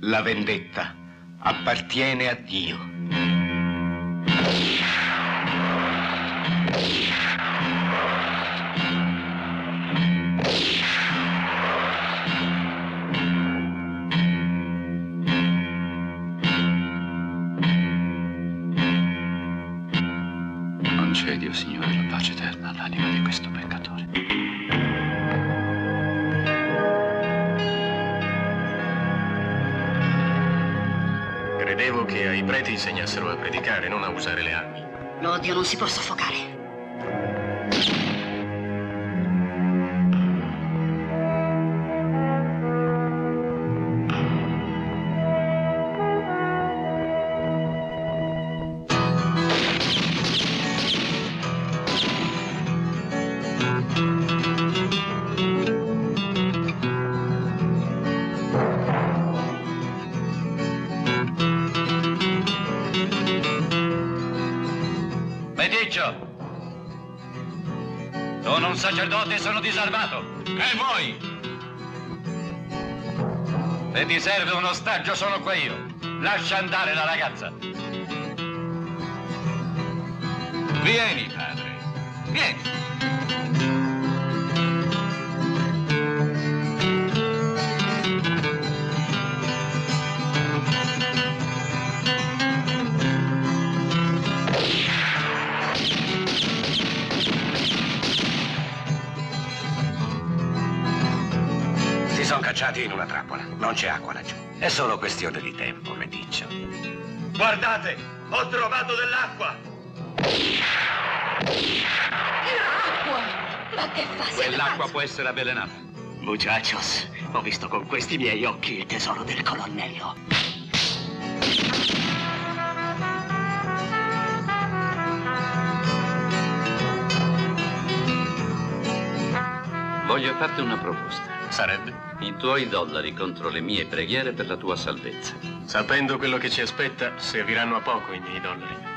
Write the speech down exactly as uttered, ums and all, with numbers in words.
La vendetta appartiene a Dio. Concedi, o Signore, la pace eterna all'anima di questo peccatore. Credevo che ai preti insegnassero a predicare, non a usare le armi. L'odio non si può soffocare. Sono un sacerdote e sono disarmato. E voi? Se ti serve un ostaggio sono qua io. Lascia andare la ragazza. Vieni, padre. Vieni. Sono cacciati in una trappola. Non c'è acqua laggiù. È solo questione di tempo, Mediccio. Guardate, ho trovato dell'acqua. L'acqua! Ma che fa? Quell'acqua può essere avvelenata. Muchachos, ho visto con questi miei occhi il tesoro del colonnello. Voglio farti una proposta. Sarebbe? I tuoi dollari contro le mie preghiere per la tua salvezza. Sapendo quello che ci aspetta, serviranno a poco i miei dollari.